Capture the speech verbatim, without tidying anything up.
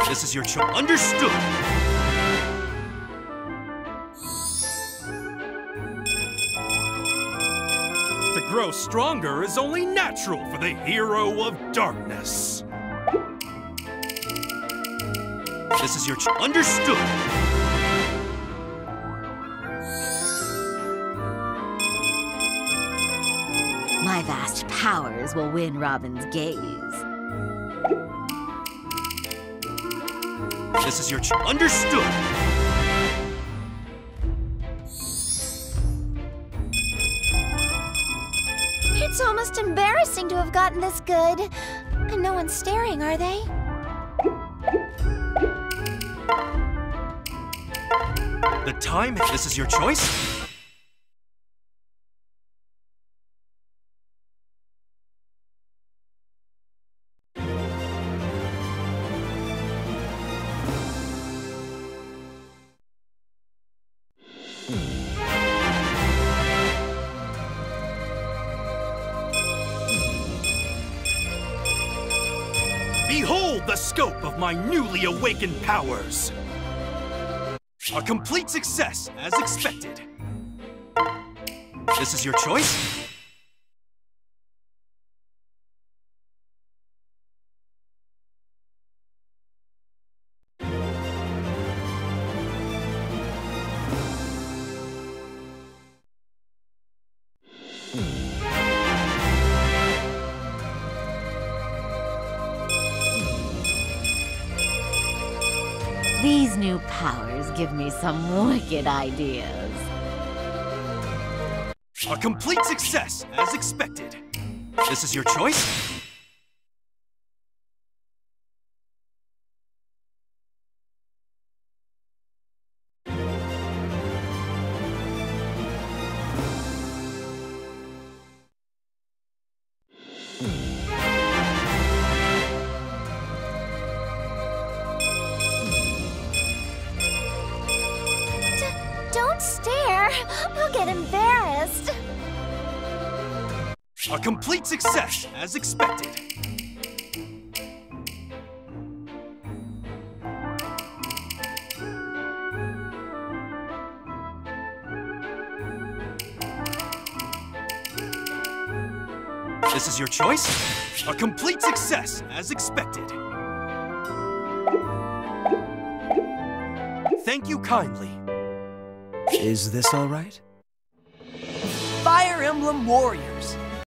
This is your choice. Understood! To grow stronger is only natural for the hero of darkness. This is your choice. Understood! My vast powers will win Robin's gaze. This is your choice. Understood! It's almost embarrassing to have gotten this good. And no one's staring, are they? The time. This is your choice? Behold the scope of my newly awakened powers! A complete success, as expected. This is your choice? These new powers give me some wicked ideas. A complete success, as expected. This is your choice? Don't stare. I'll get embarrassed. A complete success, as expected. This is your choice? A complete success, as expected. Thank you kindly. Is this all right? Fire Emblem Warriors,